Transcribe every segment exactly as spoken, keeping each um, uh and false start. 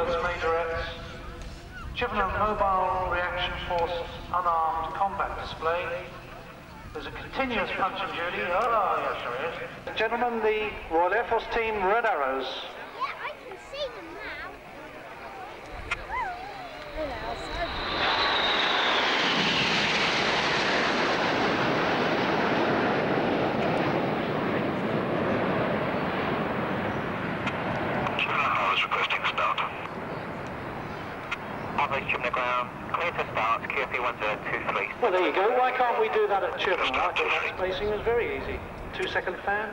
Works Majorettes, Chivenor Mobile Reaction Force Unarmed Combat Display. There's a continuous punch and judy. Oh, yes, there is. Gentlemen, the Royal Air Force Team Red Arrows. Yeah, I can see them now. Hello, sir. Requesting start. Average Chivenor ground, clear to start, Q F E one zero two three. Well, there you go. Why can't we do that at Chivenor? I thought that spacing was very easy. Two second fan.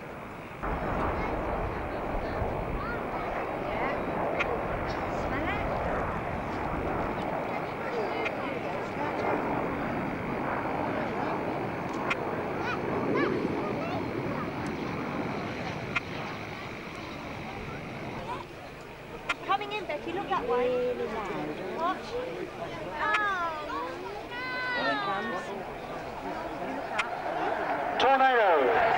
Coming in, Becky, look that way. Really loud. Watch. Oh, Here it comes. Tornado.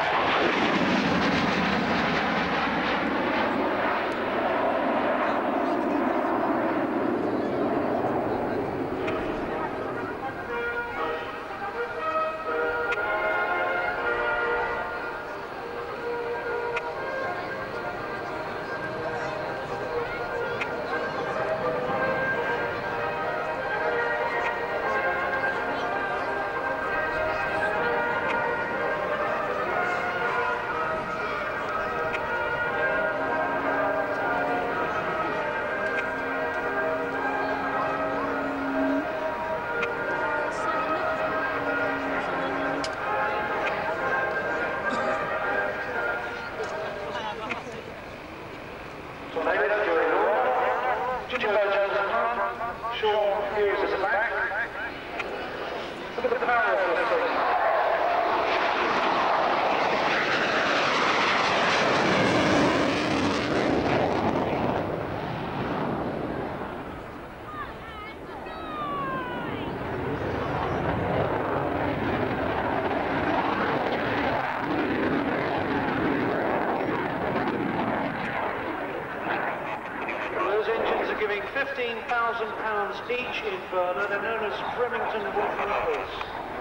fifteen thousand pounds each in burner. They're known as Remington Wolf-Rifles.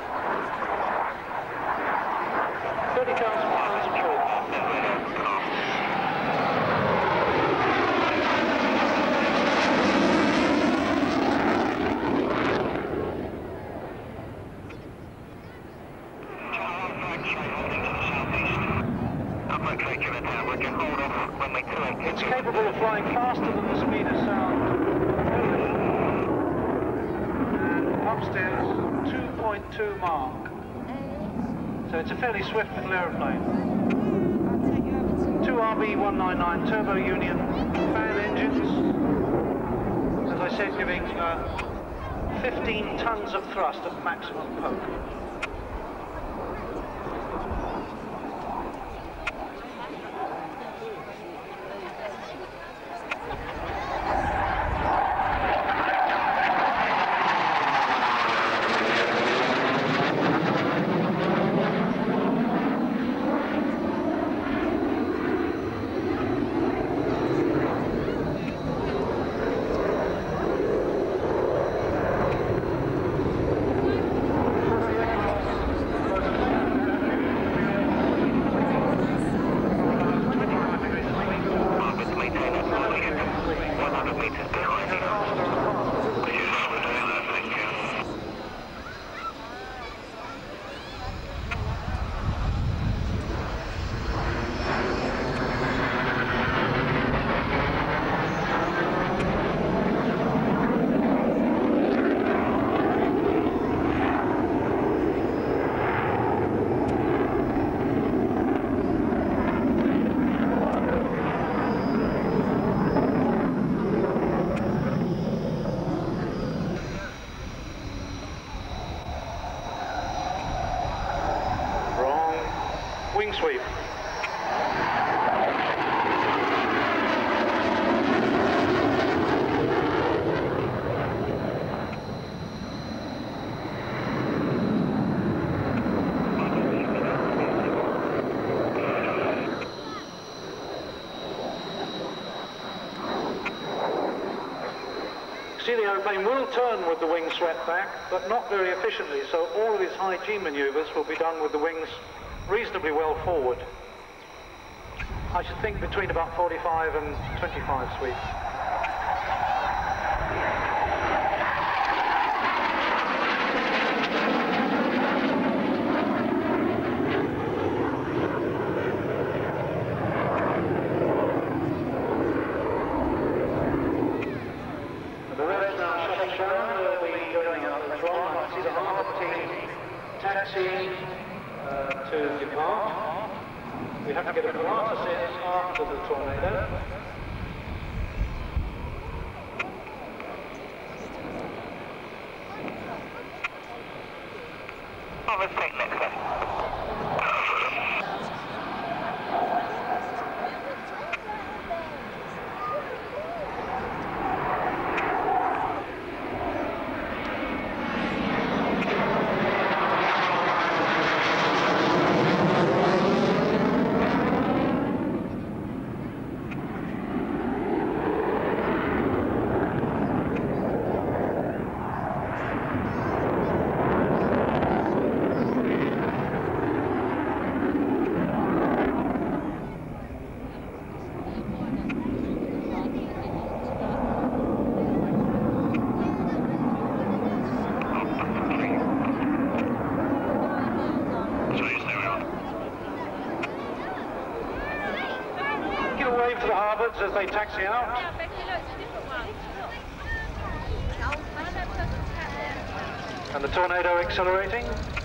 thirty thousand pounds of torque. It's capable of flying faster than the speed of sound. And upstairs, two point two Mach. So it's a fairly swift little aeroplane. Two R B one ninety-nine Turbo Union fan engines. As I said, giving uh, fifteen tons of thrust at maximum poke. Wing sweep. see the aeroplane will turn with the wings swept back, but not very efficiently, so all of his high G manoeuvres will be done with the wings reasonably well forward. I should think between about forty-five and twenty-five sweeps. The rest now shutting down, they'll be going up the throttle. I see the harbour team taxiing uh, to depart. We have to get a Pilatus in after the tornado. Oh, let's take next then. To the harbours as they taxi out. Yeah, Becky, look, it's a different one. And the tornado accelerating.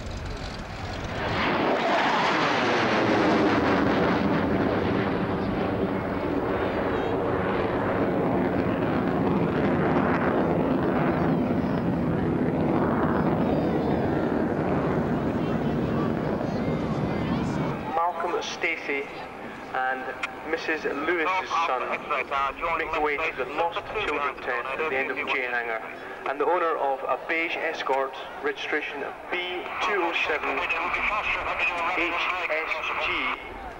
Malcolm Stacey and Missus Lewis's son make the way to the Lost Children tent at the end of J Hangar, and the owner of a beige Escort, registration B two oh seven H S G.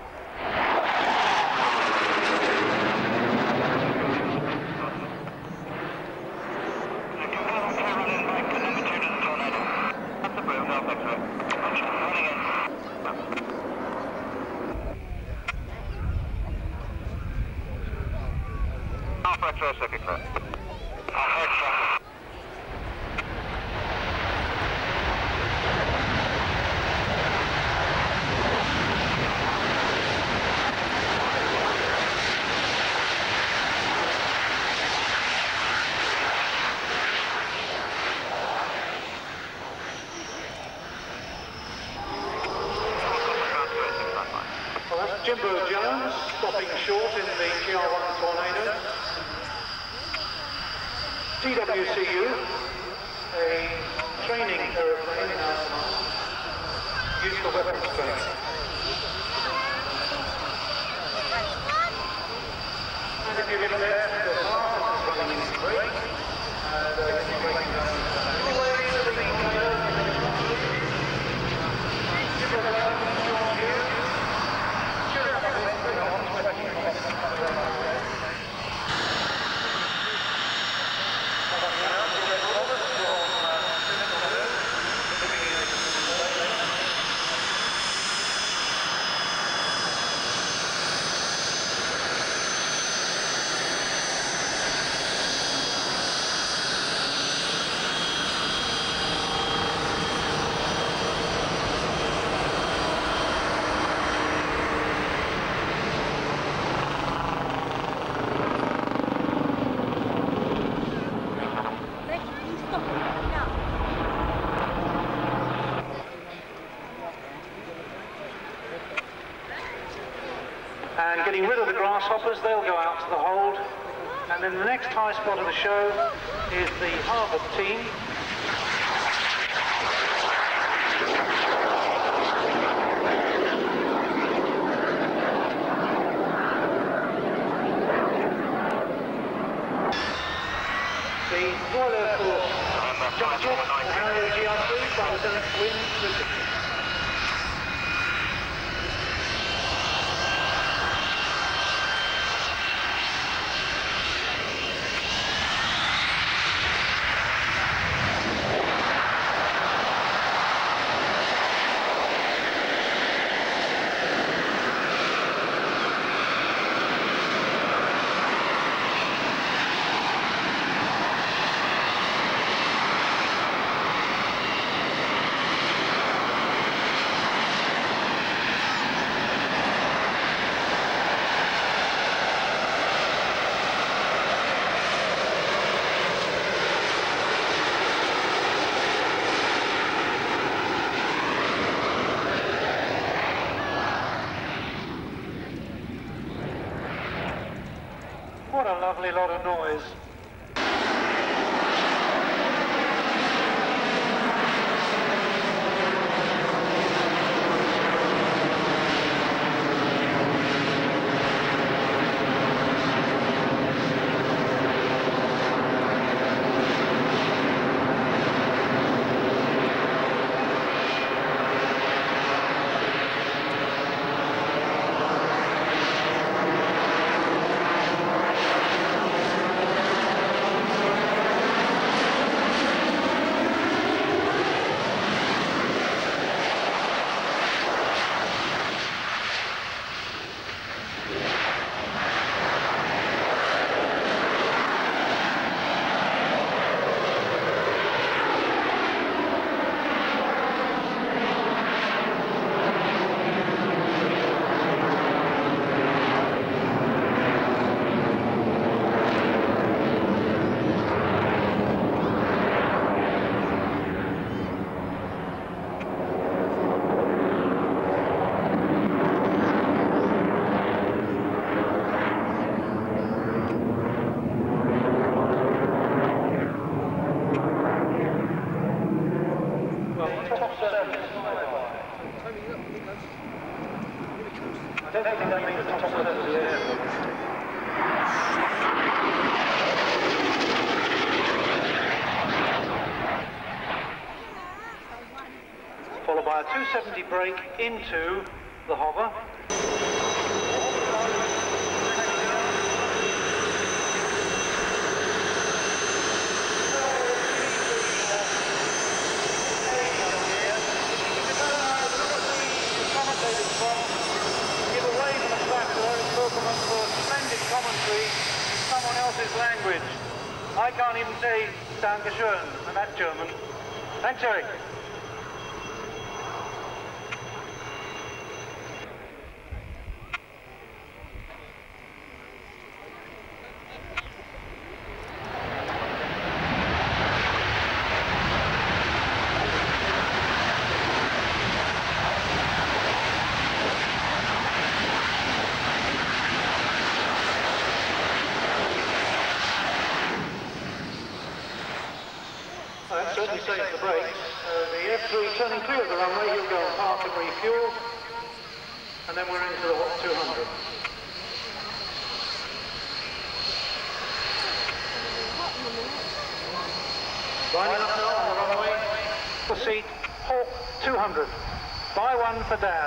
Retro circuit clear. Well, that's Jimbo Jones stopping short in the G R one Tornado. T W C U, a training aeroplane in our command, used for weapons training. And if you look there, the Pilatus is running into brake, and uh, it's braking down. Anyway, the tornado, Jimbo Jones, Sean Hughes, cheer up a bit, bring on, twenty. And getting rid of the grasshoppers, they'll go out to the hold. And then the next high spot of the show is the harbour team. The Royal Air Force jump jet, the Harrier G R three, by Lieutenant Wynne Richard. lovely lot of noise. I don't think that means the top of the airfield. Followed by a two seventy brake into the hover. Commentary in someone else's language. I can't even say Dankeschön, and that's German. Thanks, Eric. That certainly saves the brakes. Uh, the F three turning clear of the runway, he'll go and park and refuel, and then we're into the two hundred. Lining up now on the runway. The seat, Hawk two hundred. Buy one for Dad.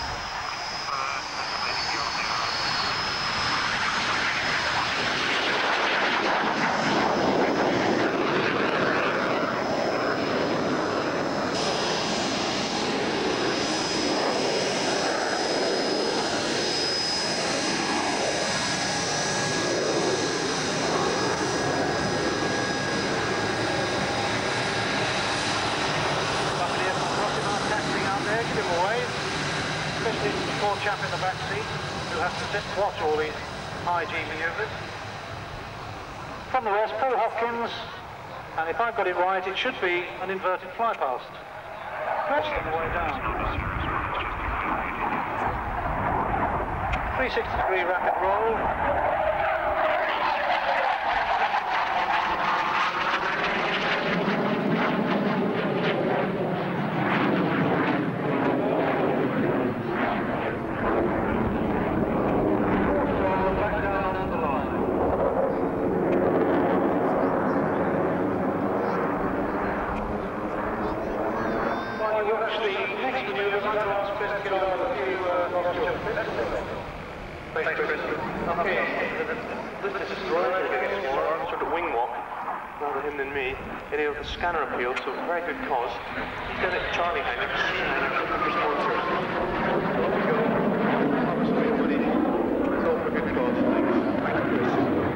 Especially the poor chap in the back seat who has to sit and watch all these high G manoeuvres. From the rest, Paul Hopkins, and if I've got it right, it should be an inverted fly past. That's on the way down. three sixty degree rapid roll. The next manoeuvre, I'm going to ask Chris to get on with a few Thanks, Chris. Okay, this is right, sort of wing walk, rather him than me. It is the scanner appeal, so it's a very good cause. He's done it at Charlie Heinrich, C Heinrich, for sponsors. So off we go. Obviously, everybody, it's all for good cause. Thanks. Thank you, Chris.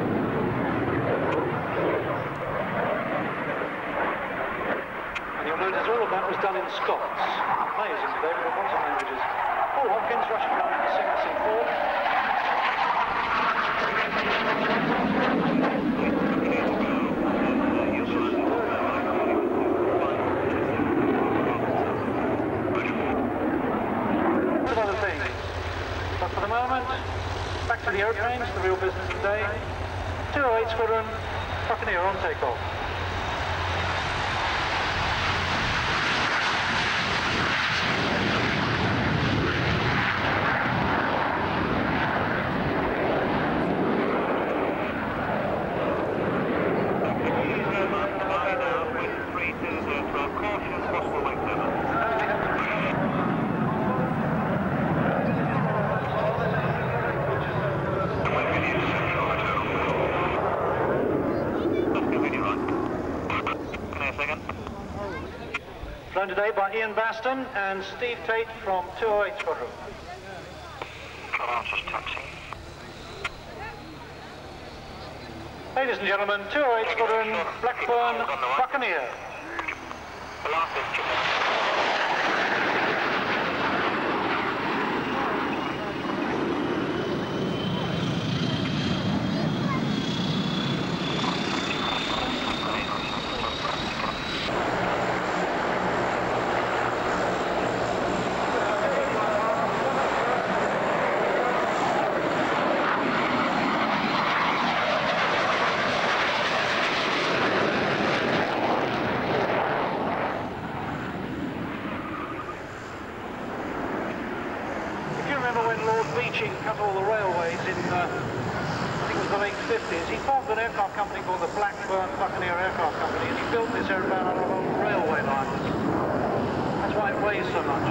And you'll notice all of that was done in Scots. Amazing today, but in lots of languages. Paul Hopkins rushing around to sing us in four. Lots of other things. But for the moment, back to the airplanes, the real business today. two Squadron Buccaneer on takeoff. Flown today by Ian Baston and Steve Tate from two oh eight Squadron. Just taxi. Ladies and gentlemen, two oh eight Squadron, Blackburn Buccaneer. The last is Chivenor. Cut all the railways in, uh, I think it was the late fifties. He formed an aircraft company called the Blackburn Buccaneer Aircraft Company, and he built this aircraft on a old railway line. That's why it weighs so much.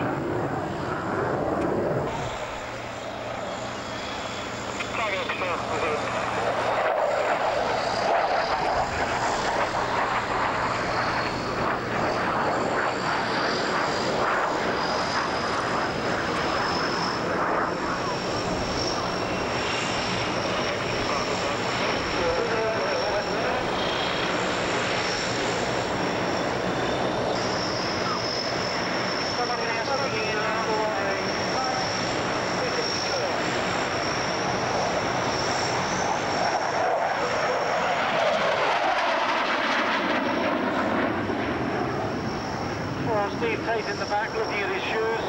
Steve Tate in the back looking at his shoes.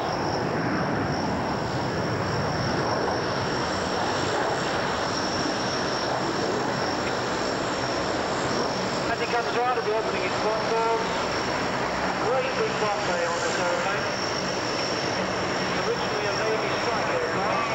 As he comes round, he'll be opening his front doors. Great big bomb bay on this aeroplane. Originally a Navy strike aircraft.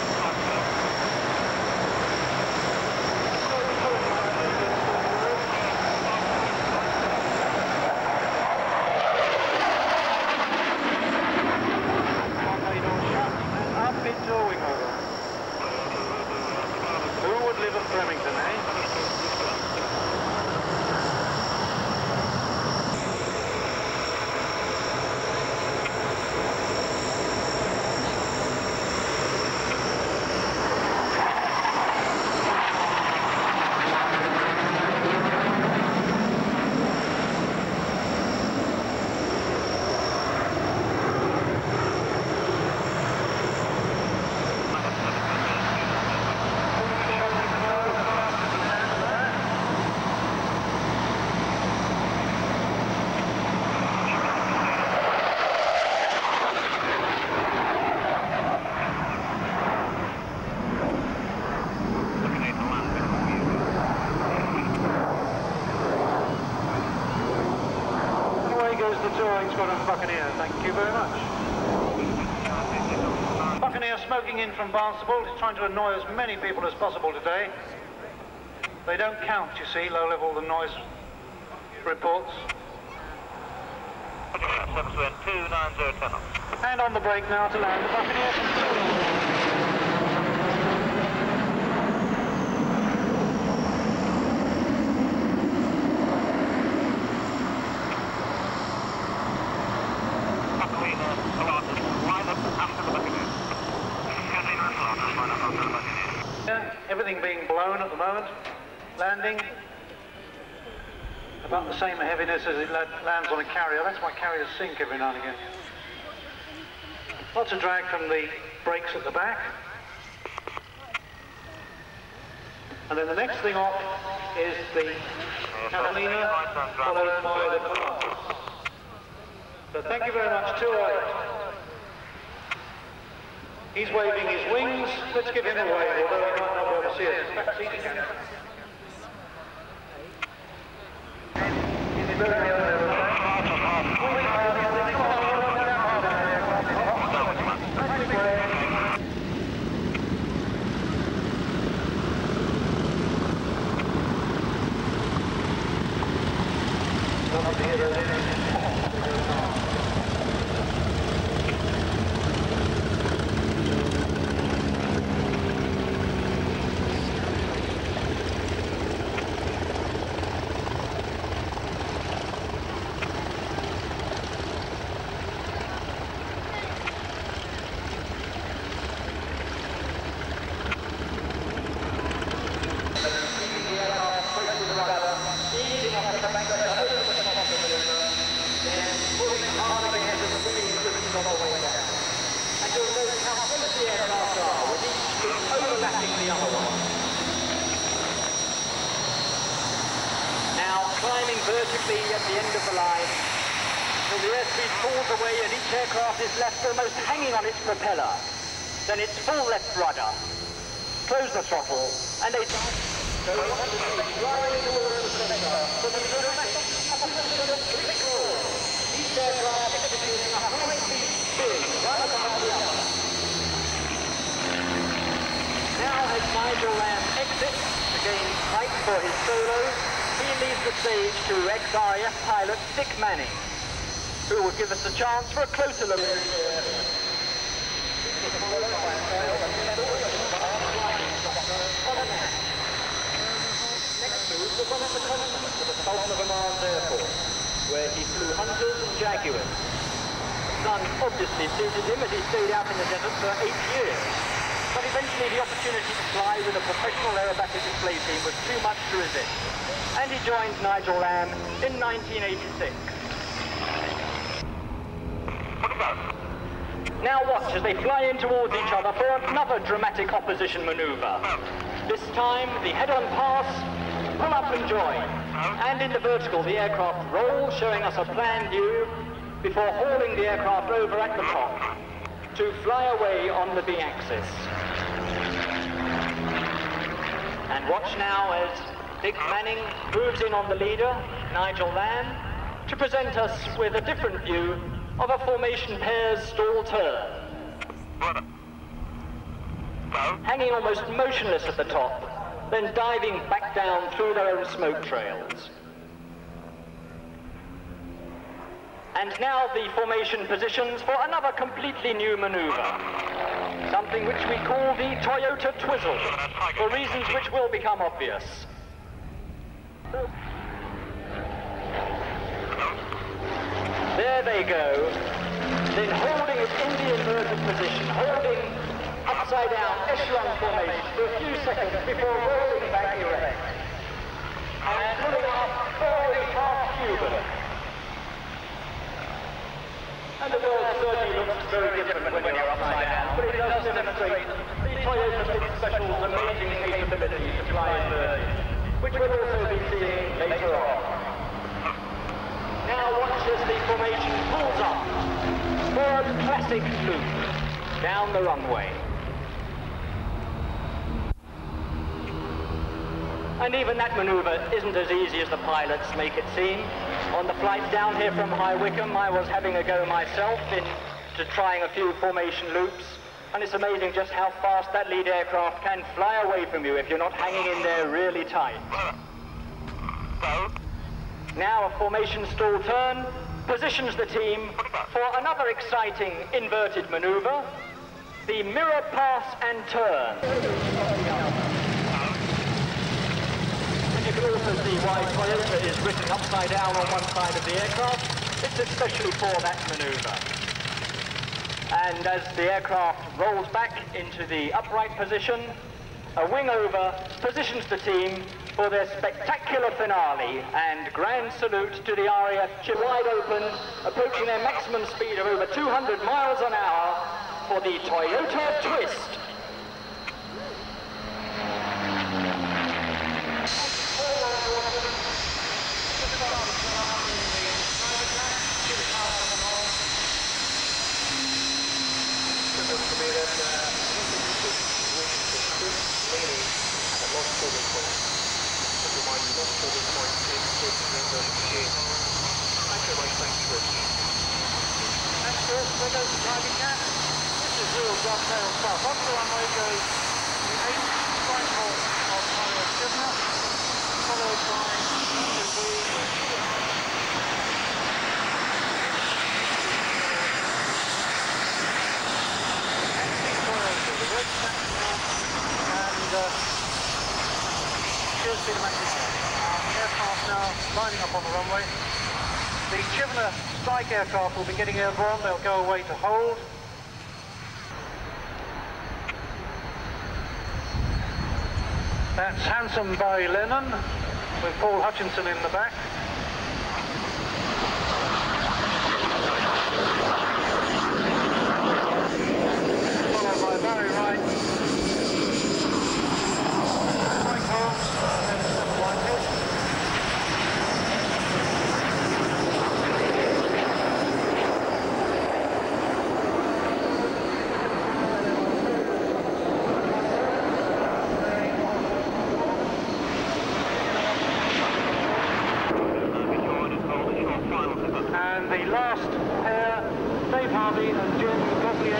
Squadron Buccaneer, thank you very much. Buccaneer smoking in from Barnstable. He's trying to annoy as many people as possible today. They don't count, you see, low-level the noise reports. And on the brake now to land the Buccaneer. Everything being blown at the moment, landing about the same heaviness as it lands on a carrier. That's why carriers sink every now and again. Lots of drag from the brakes at the back. And then the next thing off is the Catalina, followed by the car. So thank you very much, two oh eight. He's waving his wings. Let's give him a wave, although he might not be able to see it. Climbing vertically at the end of the line, so the airspeed falls away and each aircraft is left almost hanging on its propeller. Then it's full left rudder. Close the throttle, and they go on the stage, driving towards the center, for the dramatic opposition of quick roll. Each aircraft executing a high-speed spin, one above the other. Now as Nigel Lamb exits to gain height for his solo, he leaves the stage to ex R A F pilot Dick Manning, who will give us a chance for a closer look. Next move was on the continent to the Sultan of Oman's airport, where he flew Hunters and Jaguars. The sun obviously suited him as he stayed out in the desert for eight years. But eventually the opportunity to fly with a professional aerobatic display team was too much to resist, and he joined Nigel Lamb in nineteen eighty-six. Now watch as they fly in towards each other for another dramatic opposition maneuver. This time, the head-on pass, pull up and join. And in the vertical, the aircraft rolls, showing us a plan view before hauling the aircraft over at the top to fly away on the B-axis. And watch now as Dick Manning moves in on the leader, Nigel Lamb, to present us with a different view of a formation pair's stall turn. Hanging almost motionless at the top, then diving back down through their own smoke trails. And now the formation positions for another completely new maneuver. Something which we call the Toyota Twizzle, for reasons which will become obvious. There they go, then holding it in the inverted position, holding upside down echelon formation for a few seconds before rolling back erect. And pulling up forward half Cuban. And the world certainly looks very different when you're upside down, but it does demonstrate the Toyota Big Special's amazing capability to fly inverted, which we'll also be seeing later on. Now watch as the formation pulls up for a classic loop down the runway. And even that maneuver isn't as easy as the pilots make it seem. On the flight down here from High Wycombe, I was having a go myself into trying a few formation loops, and it's amazing just how fast that lead aircraft can fly away from you if you're not hanging in there really tight. Now a formation stall turn positions the team for another exciting inverted maneuver, the mirror pass and turn. And you can also see why Toyota is written upside down on one side of the aircraft. It's especially for that maneuver. And as the aircraft rolls back into the upright position, a wing over positions the team for their spectacular finale, and grand salute to the R A F Chivenor wide open, approaching their maximum speed of over two hundred miles an hour for the Toyota Twist. And of course, there goes the driving gap. This is real dovetail stuff. Up the runway goes the eighth flight halt of R A F Chivenor, followed by the now lining up on the runway. The Chivenor strike aircraft will be getting airborne. They'll go away to hold. That's handsome Barry Lennon with Paul Hutchinson in the back. Followed by Barry Wright, Mike Holmes, and Stephen Whitehead. And the last pair, Dave Harvey and Jim Gottlieb.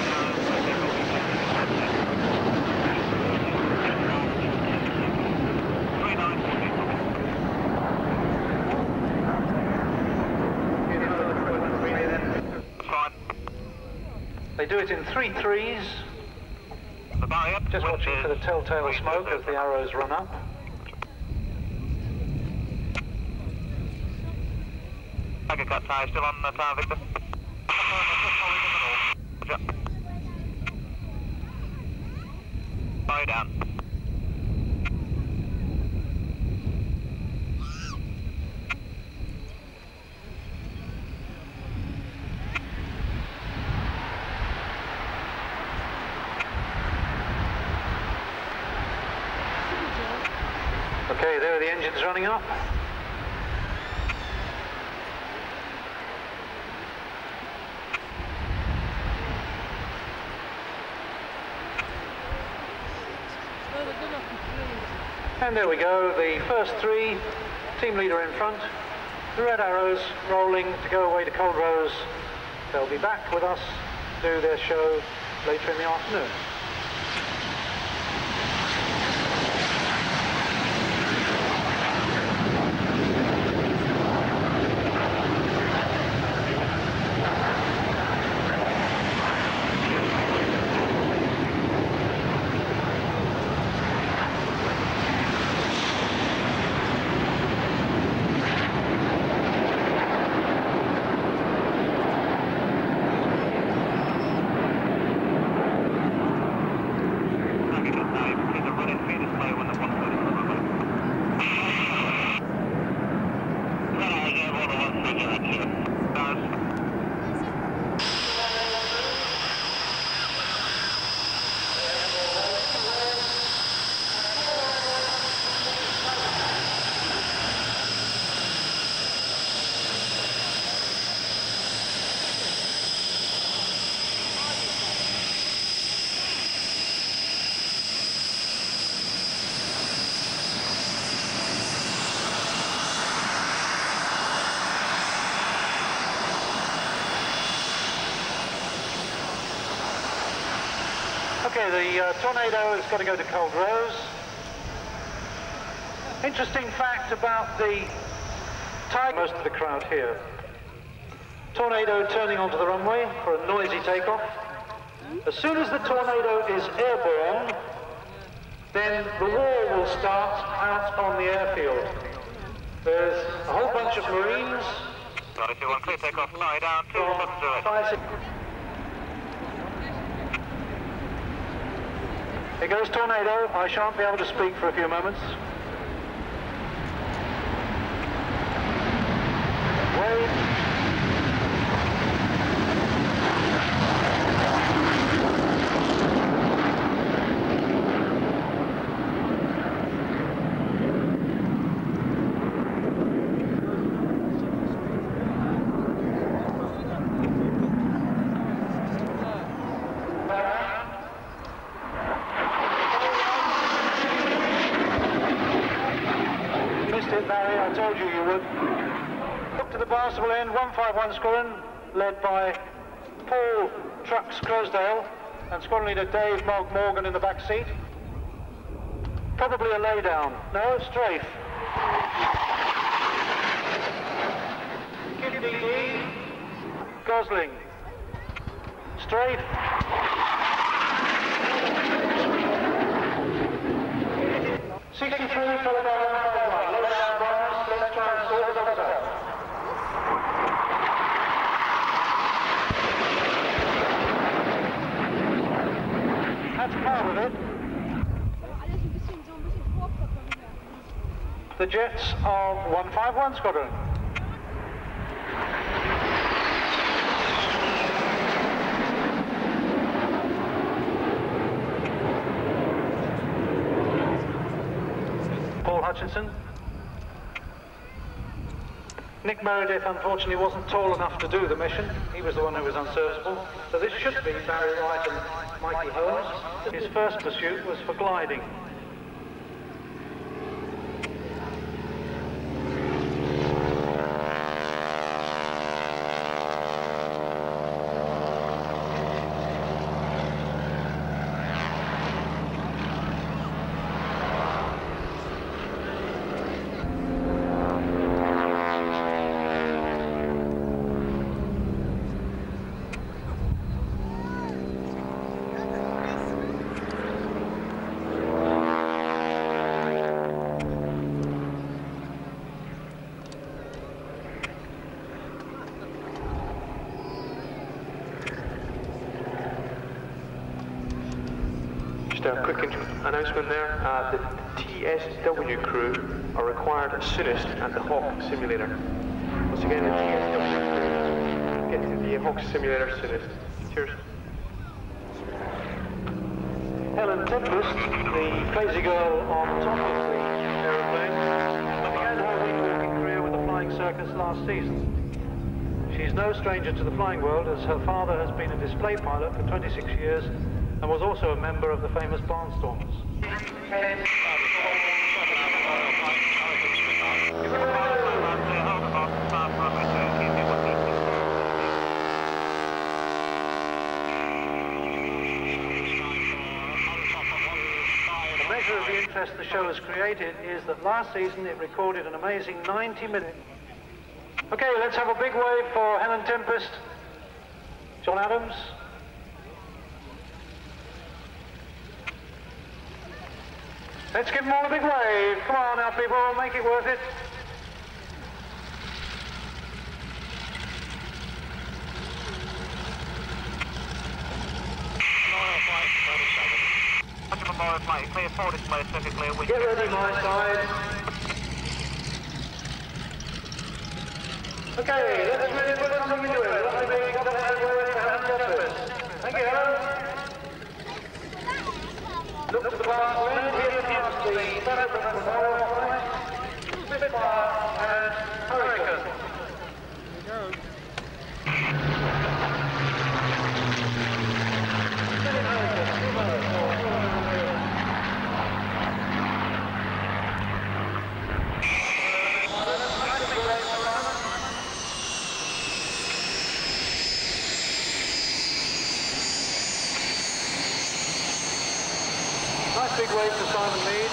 They do it in three threes. Just watching for the telltale smoke as the arrows run up. Tiger cut tie still on the tower, Victor. Tie down. Okay, there are the engines running up. And there we go, the first three, team leader in front, the red arrows rolling to go away to Cold Rose. They'll be back with us to do their show later in the afternoon. Okay, the uh, Tornado has got to go to Cold Rose. Interesting fact about the Tiger, most of the crowd here. Tornado turning onto the runway for a noisy takeoff. As soon as the Tornado is airborne, then the war will start out on the airfield. There's a whole bunch of Marines. Right, two one clear takeoff, lie down, two seven zero. Five, six. Here goes Tornado. I shan't be able to speak for a few moments. Wave. Barry, I told you you would. Up to the Barnstable end, one five one squadron, led by Paul Trucks Crosdale and squadron leader Dave Mark Morgan in the back seat. Probably a laydown. No, strafe. Kitty D. Gosling. Strafe. sixty-three, followed by one five one. Low down Barnes, the jets of one five one Squadron. Paul Hutchinson. Nick Meredith unfortunately wasn't tall enough to do the mission. He was the one who was unserviceable. So this should be Barry Wright and Mikey Holmes. His first pursuit was for gliding. Just a quick announcement there, uh, the T S W crew are required soonest at the Hawk simulator. Once again, the T S W crew get to the Hawk simulator soonest. Cheers. Helen Tempest, the crazy girl on top of the aeroplane, began her wing-walking career with the Flying Circus last season. She's no stranger to the flying world, as her father has been a display pilot for twenty-six years and was also a member of the famous Barnstormers. The measure of the interest the show has created is that last season it recorded an amazing ninety minutes. Okay, let's have a big wave for Helen Tempest, John Adams. Let's give them all a big wave. Come on now, people, make it worth it. Get ready, my side. Okay, let's really put something into it. Let me be got a hand wave for Helen Tempest. Thank you, Helen. Look to the bar, wind here past the center of the ball, Spitfire and Hurricane. Here we go. Nice big wave to Simon Mead.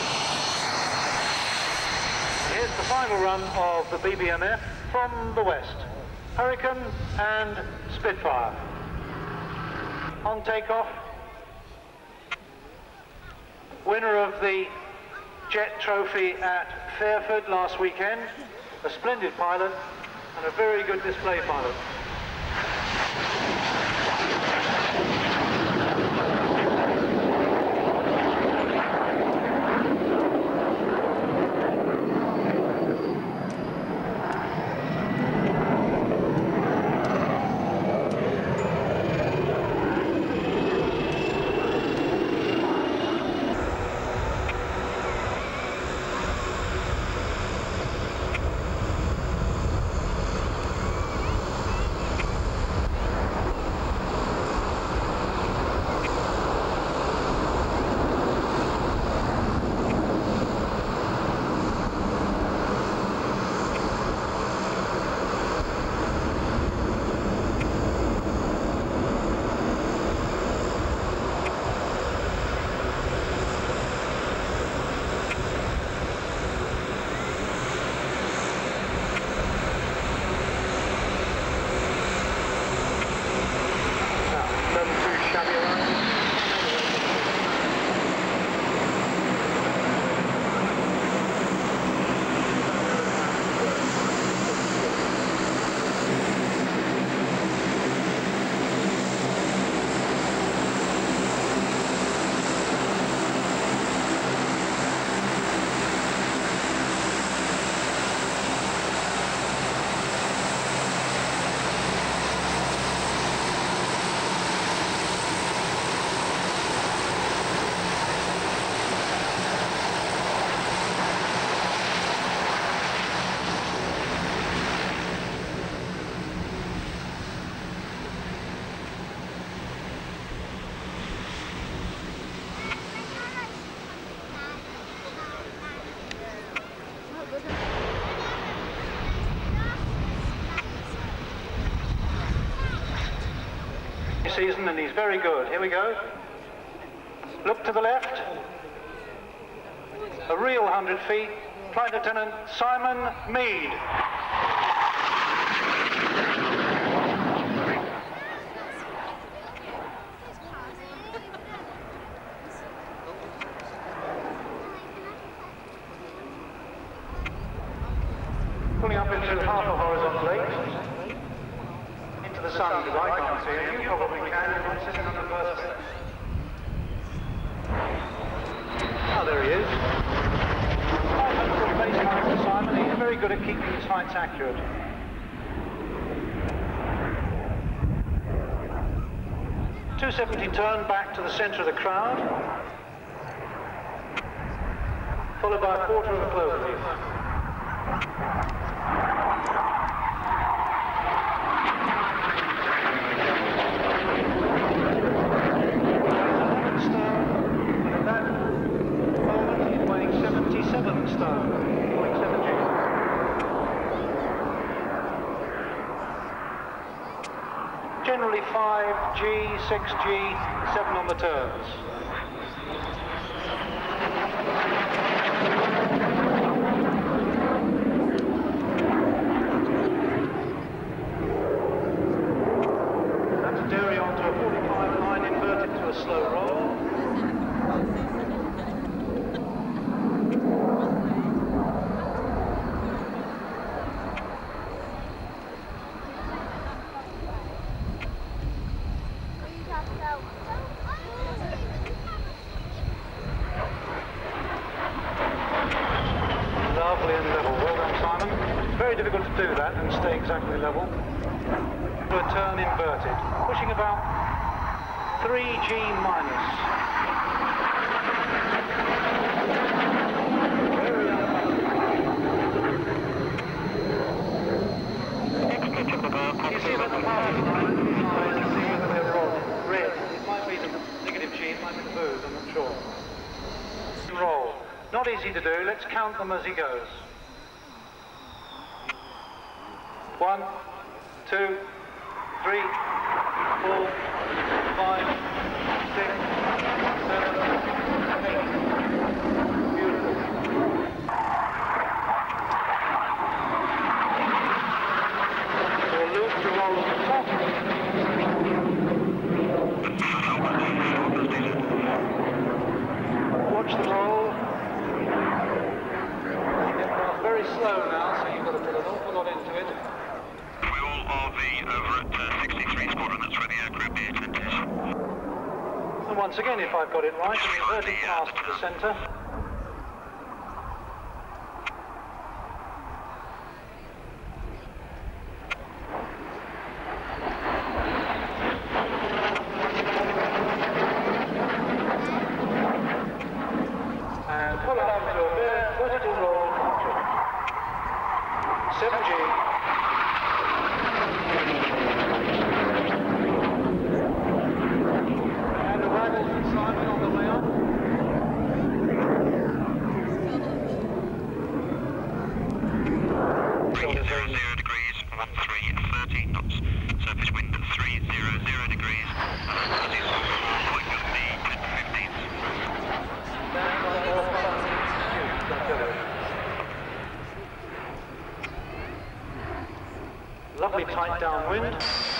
Here's the final run of the B B M F from the west. Hurricane and Spitfire. On takeoff, winner of the Jet Trophy at Fairford last weekend, a splendid pilot and a very good display pilot. season and he's very good. Here we go. Look to the left. A real one hundred feet. Flight Lieutenant Simon Mead. Pulling up into half a horizontal eight. Into the sun, because I can't see it. You probably can, you're not sitting on the first step. Oh, there he is. five hundred foot baseline for Simon. He's very good at keeping his heights accurate. two seventy turn back to the centre of the crowd, followed by a quarter of a cloverleaf. Generally five G, six G, seven on the turns. That's a dairy onto a forty-five line inverted to a slow roll. Lovely and level. Well done, Simon. It's very difficult to do that and stay exactly level. Do a turn inverted, pushing about three G minus. You see about the party line? You see whether they're red. Red. It might be the negative G, it might be the booze, I'm not sure. Roll. Not easy to do, let's count them as he goes. One, two, three, four, five, six, seven, eight. Beautiful. We'll loop to roll at the top. Watch the roll. Very slow now, so you've got to put an awful lot into it. Fuel R V over at uh, sixty-three Squadron, that's where the aircraft agent is. And once again, if I've got it right, I'm inverting past to the centre. And pull it up to a bare vertical roll. seven G. And a waggle from Simon on the way up. three zero zero degrees, one three, thirty knots. Surface wind at three zero zero degrees. That is four point one B, ten fifteen. Lovely tight downwind.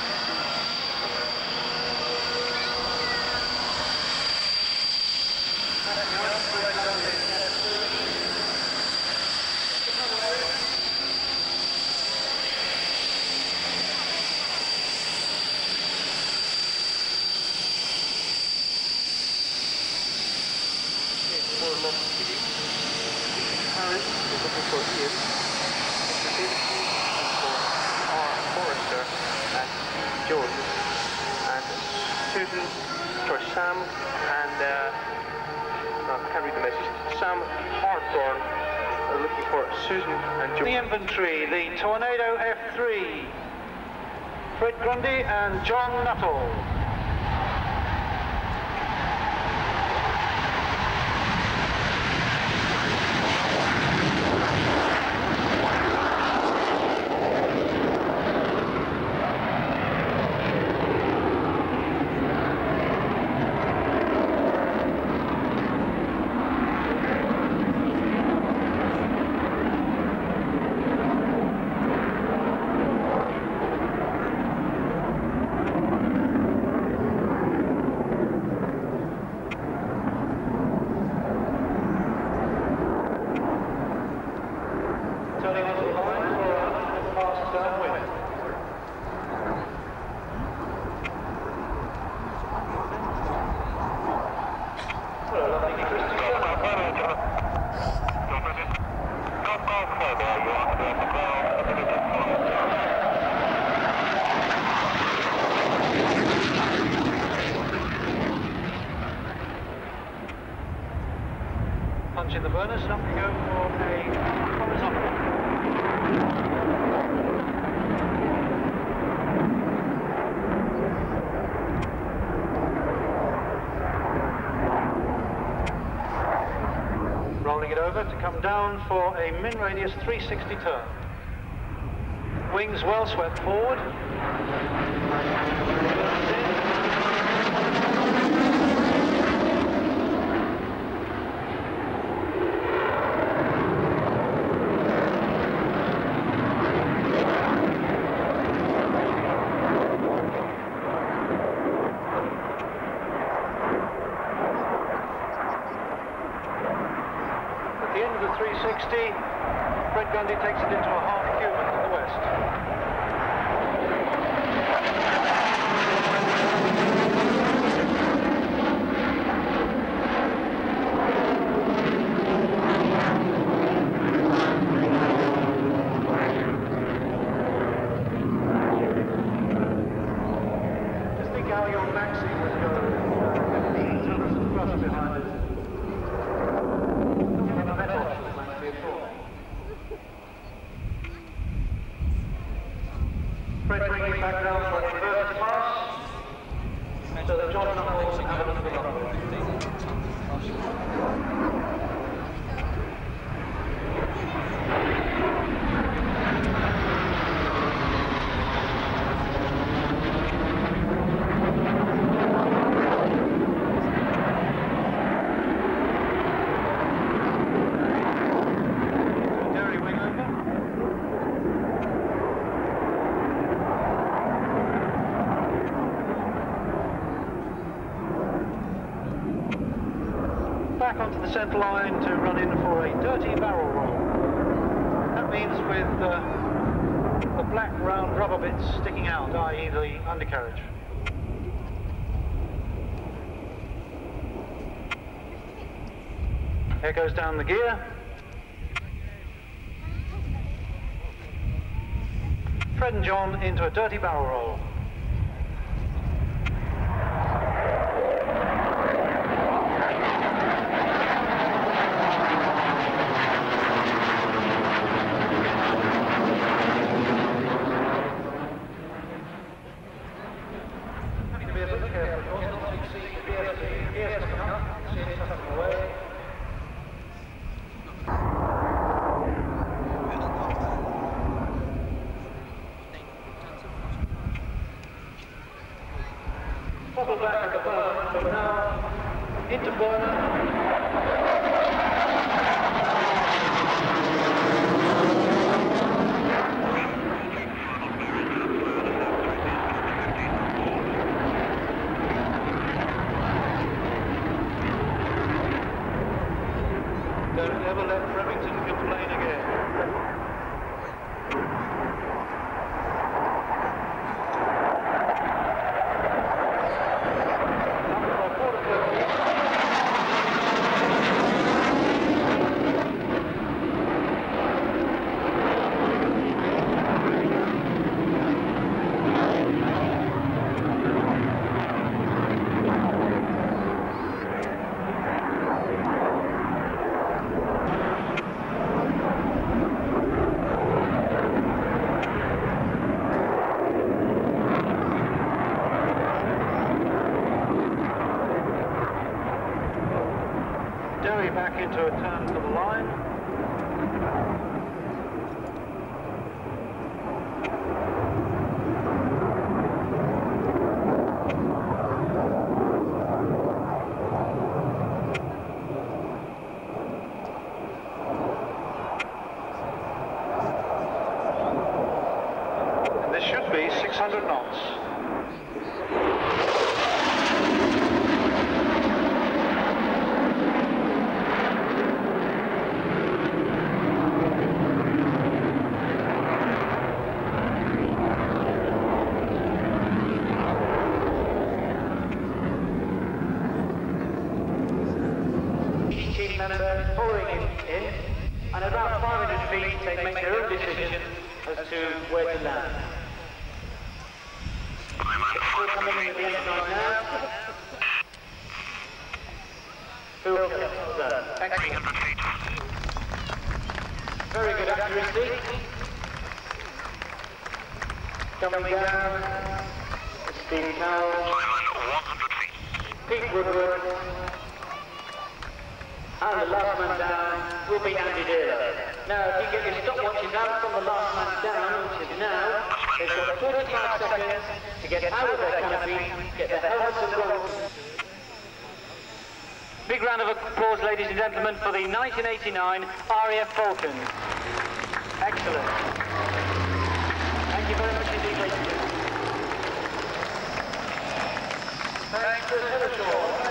Paris is looking for Ian, Mister Vinci, and for R. Forrester, and Steve Jones, and Susan for Sam, and uh, no, I can't read the message. Sam Hartthorne are looking for Susan and Jones. The infantry, the Tornado F three, Fred Grundy and John Nuttall. coming onto the line for a hundred past downwind. What a lovely Christian summer. Punch in the burners, and up we go for a horizontal. Rolling it over to come down for a min radius three sixty turn. Wings well swept forward. At the end of the three sixty, Fred Gundy takes it into a half Cuban to the west. Just think how your maxi would go with fifteen tons of thrust behind it. Fred bringing it back down for a reverse pass, so that John Knuckles can have a look at the runway. Dairy wing over. Back onto the centre line to run in for a dirty barrel roll. That means with uh, the black round rubber bits sticking out, that is the undercarriage. Here goes down the gear. Fred and John into a dirty barrel roll. Toggle back at the burner, so now into burner. Don't ever let Remington complain again. Derry back into a turn for the line. And this should be six hundred knots. position as to where to land. We're coming in at the inside now. Fuel sir. three hundred feet. Very good accuracy. Coming down. Steve Cowell. one hundred feet. Pete Woodward. And the last man down will be Andy Dealer. Now, if you get your stopwatches out from the last man down, which is now, they've got thirty-five seconds to get out of their canopy, get their helmets and goggles. Big round of applause, ladies and gentlemen, for the nineteen eighty-nine R A F Falcons. Excellent. Thank you very much indeed, ladies and gentlemen. Thanks to Hillshaw.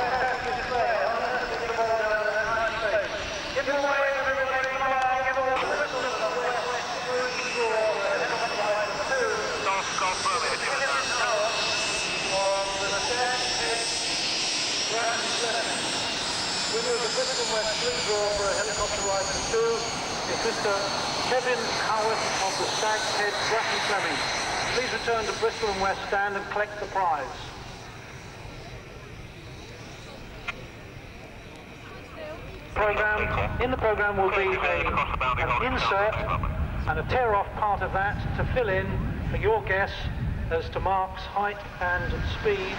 Give it away, everybody, come on, give it away. Golf, golf, Romeo, Winner of the Bristol West Swing Draw for a helicopter ride for two is Mister Kevin Howarth of the Stag's Head Bratton Fleming. Please return to Bristol and West Stand and collect the prize. Program, in the program will be a, an insert and a tear-off part of that to fill in for your guess as to Mark's height and speed.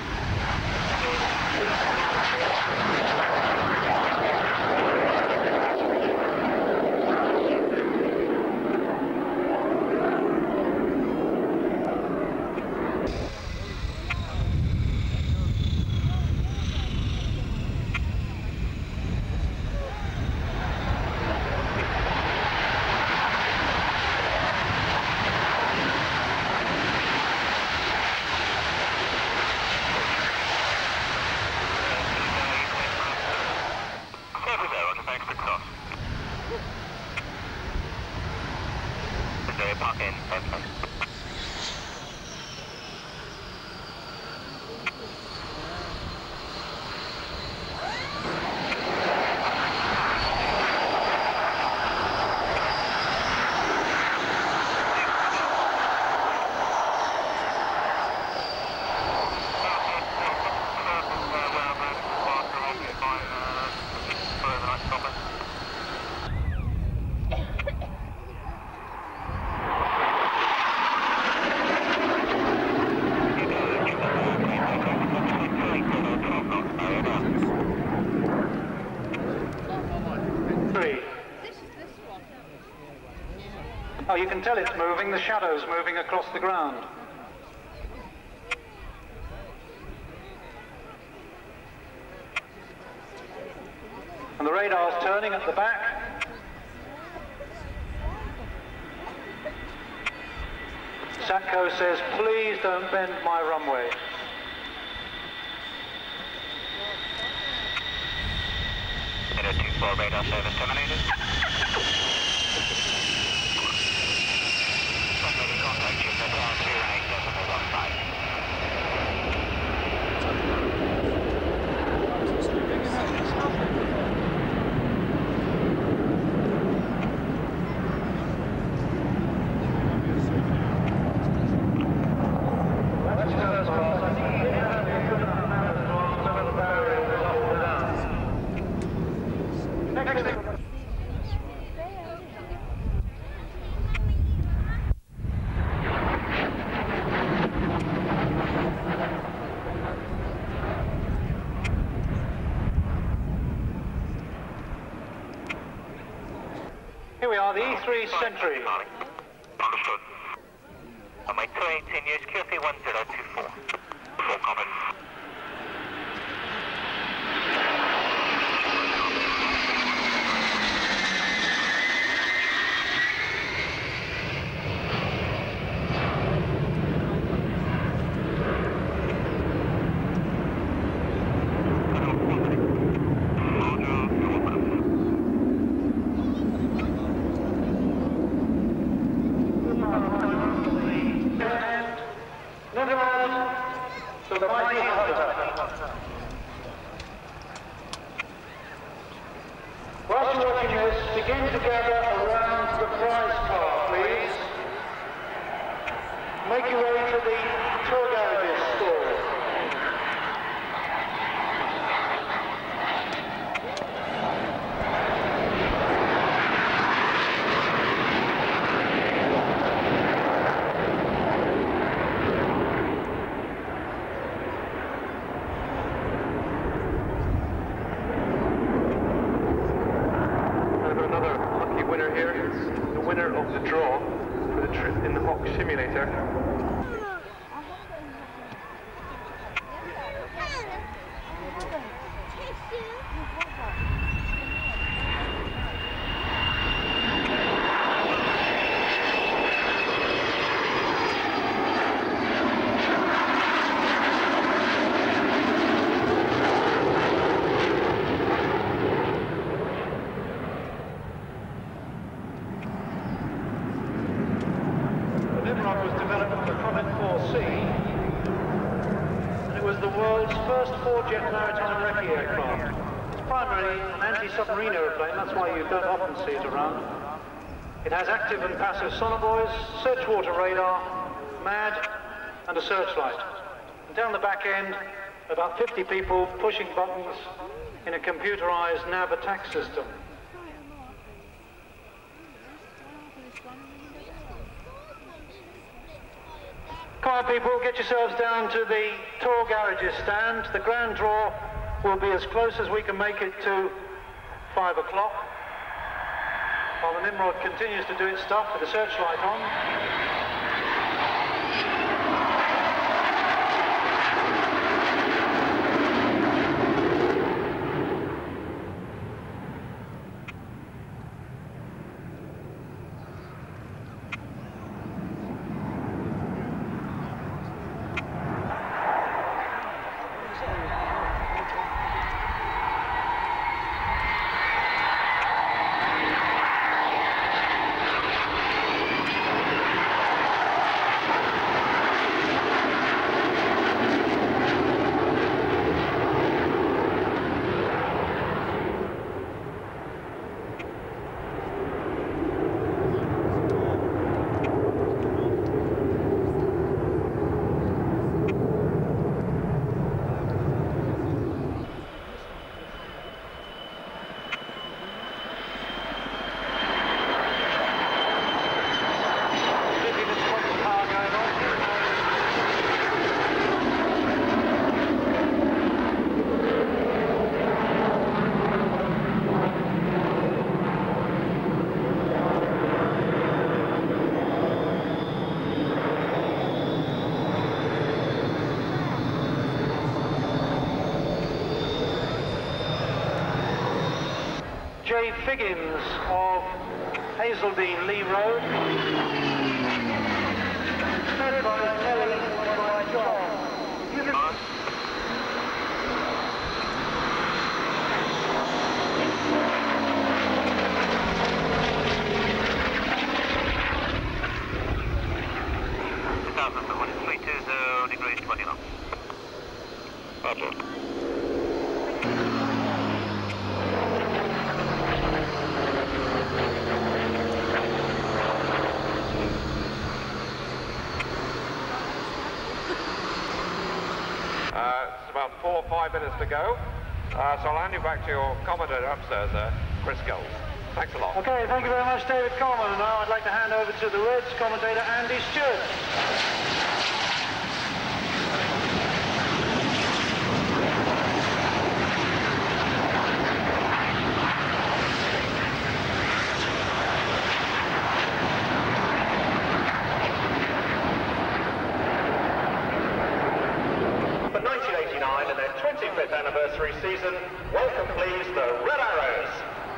Oh, you can tell it's moving, the shadow's moving across the ground. And the radar's turning at the back. Satco says, please don't bend my runway. zero two four radar service terminated. Contact you for ground two eight decimal one five. Here we are, the E three Sentry. Understood. On my two eighteen use Q three one zero two four. Full comment. Whilst you're watching this, begin to gather around the prize car, please. make your way to the tour garages stall. I've got another lucky winner here. It's the winner of the draw for the trip in the Hawk simulator. Was developed for Comet four C, and it was the world's first four-jet maritime recce aircraft. It's primarily an anti-submarine aeroplane, that's why you don't often see it around. It has active and passive sonobuoys, search water radar, M A D, and a searchlight. And down the back end, about fifty people pushing buttons in a computerized nav attack system. Come on people, get yourselves down to the tour garages stand. The grand draw will be as close as we can make it to five o'clock. While the Nimrod continues to do its stuff with the searchlight on. J. Figgins of Hazeldean Lee Road. Fed by Kelly by John. Give it three two zero degrees twenty knots. Roger. About four or five minutes to go, uh, so I'll hand you back to your commentator upstairs there, Chris Gulls. Thanks a lot. Okay, thank you very much, David Coleman. And now I'd like to hand over to the Reds commentator, Andy Stewart. twenty-fifth anniversary season, welcome please the Red Arrows.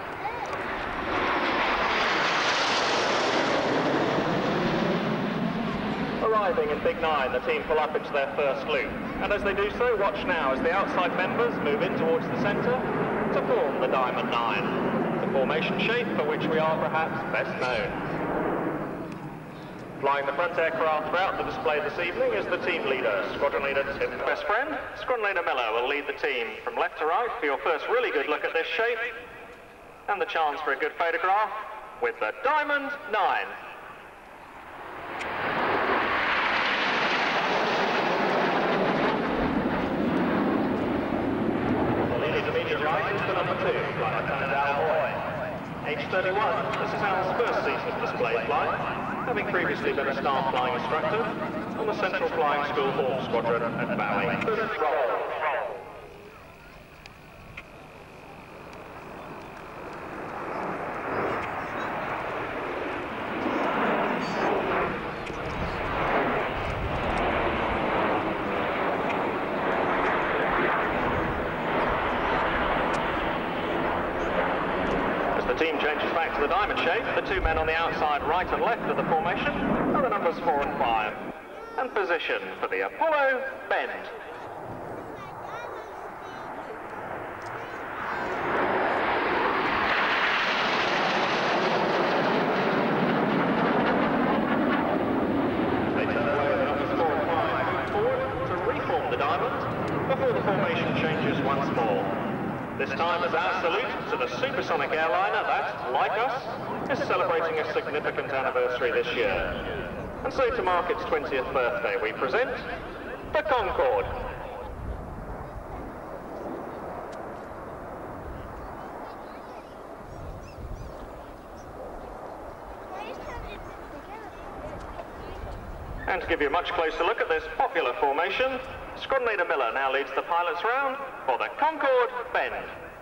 Arriving in Big Nine, the team pull up into their first loop. And as they do so, watch now as the outside members move in towards the centre to form the Diamond Nine, the formation shape for which we are perhaps best known. Flying the front aircraft throughout the display this evening is the team leader, Squadron Leader Tim. Best friend, Squadron Leader Miller will lead the team from left to right for your first really good look at this shape and the chance for a good photograph with the Diamond Nine. thirty-one. This is Al's first season of display flight, having previously been a staff flying instructor on the Central Flying School Hawk Squadron at Bowie. The team changes back to the diamond shape. The two men on the outside right and left of the formation are the numbers four and five. And position for the Apollo bend. They turn away the numbers four and five, move forward to reform the diamond before the formation changes once more. This time as our salute to the supersonic airliner that, like us, is celebrating a significant anniversary this year. And so to mark its twentieth birthday, we present the Concorde. And to give you a much closer look at this popular formation, Squadron Leader Miller now leads the pilots round for the Concorde bend.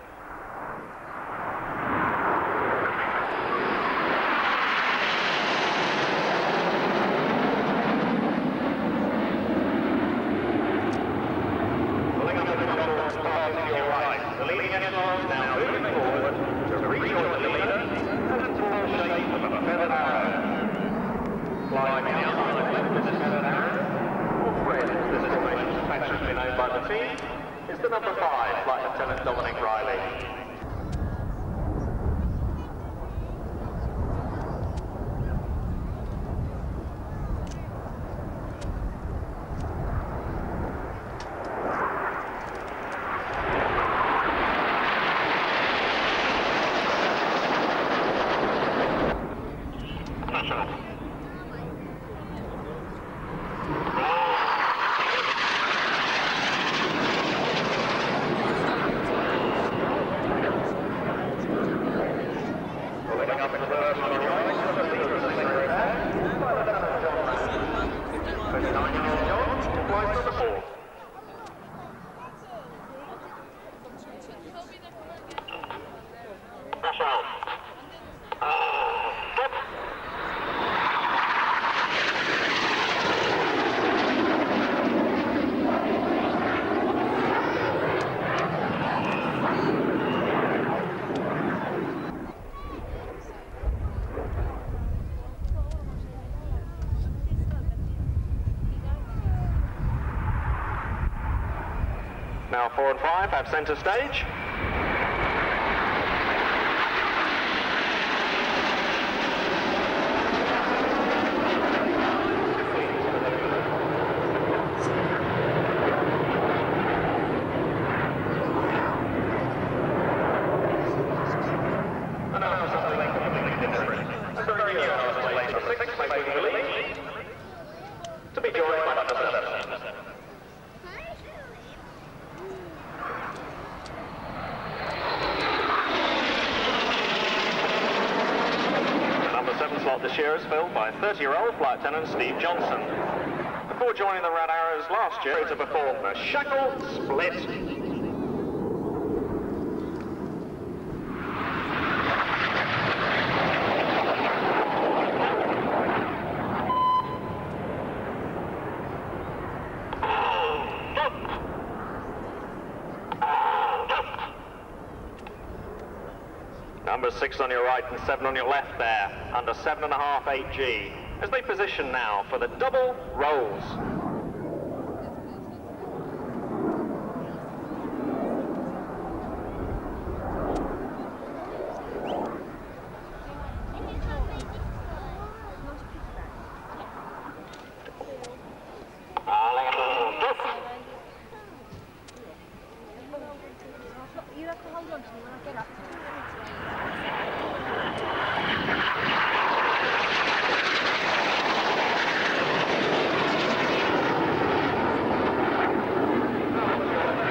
Pulling up the Concorde path to your right, the leading echelons now moving forward to rejoin the leader and to the shape of a feathered arrow. Flying the outside left of this feathered arrow, this formation affectionately known by the team, is the number five, Flight Lieutenant Dominic Riley. Now four and five have centre stage. And now for something completely different. A very new lane for six, making the lead. To be joined by number seven. Slot this year is filled by thirty-year-old Flight Lieutenant Steve Johnson. Before joining the Red Arrows last year to perform the Shackle Split. Number six on your right and seven on your left there, under seven and a half eight G, as they position now for the double rolls. You have to hold on to me when I get up.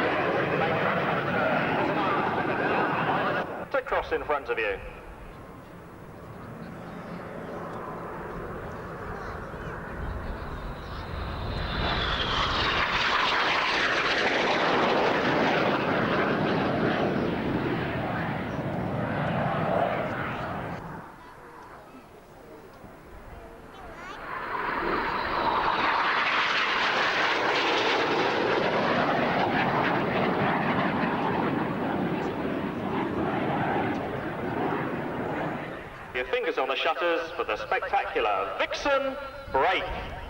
To cross in front of you. your fingers on the shutters for the spectacular Vixen Break.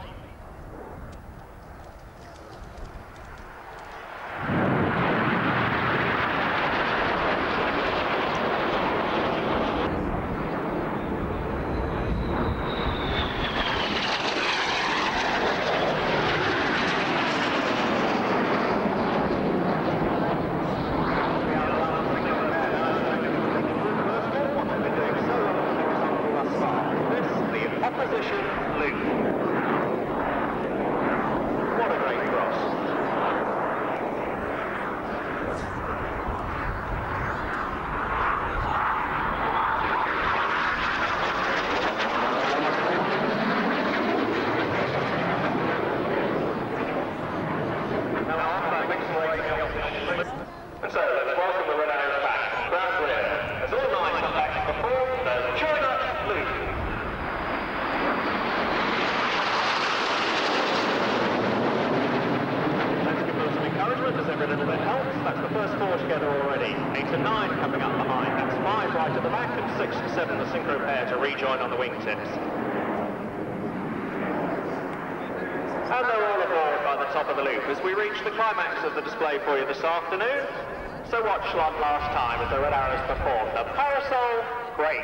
Of the display for you this afternoon. So watch like last time as the Red Arrows perform the Parasol Break.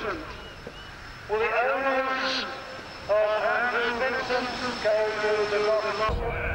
Will the owners of Andrew Vincent go to the